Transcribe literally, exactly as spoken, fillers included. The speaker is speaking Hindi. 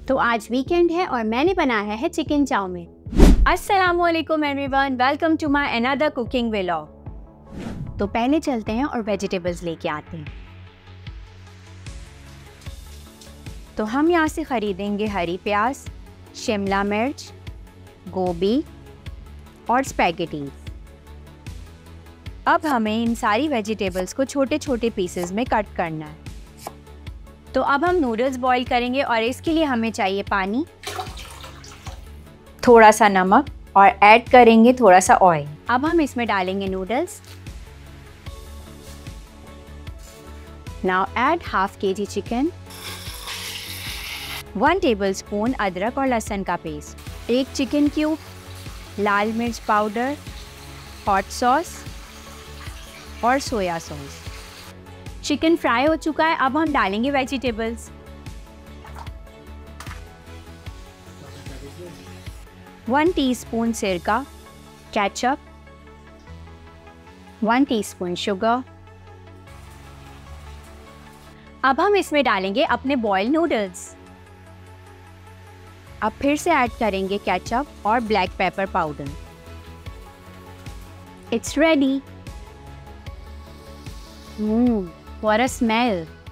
तो आज वीकेंड है और मैंने बनाया है चिकन चाउमीन। अस्सलामुअलैकुम everyone, welcome to my another cooking vlog. तो पहले चलते हैं और वेजिटेबल्स लेके आते हैं। तो हम यहाँ से ख़रीदेंगे हरी प्याज, शिमला मिर्च, गोभी और स्पैगेटी। अब हमें इन सारी वेजिटेबल्स को छोटे छोटे पीसेस में कट करना है। तो अब हम नूडल्स बॉईल करेंगे और इसके लिए हमें चाहिए पानी, थोड़ा सा नमक और ऐड करेंगे थोड़ा सा ऑयल। अब हम इसमें डालेंगे noodles. Now add half K G chicken, one tablespoon अदरक और लहसुन का पेस्ट, एक चिकन क्यूब, लाल मिर्च पाउडर, हॉट सॉस और सोया सॉस। चिकन फ्राई हो चुका है, अब हम डालेंगे वेजिटेबल्स। वन टीस्पून सिरका, केचप, वन टीस्पून शुगर। अब हम इसमें डालेंगे अपने बॉइल्ड नूडल्स। अब फिर से ऐड करेंगे केचप और black pepper powder. It's ready. Mmm, what a smell!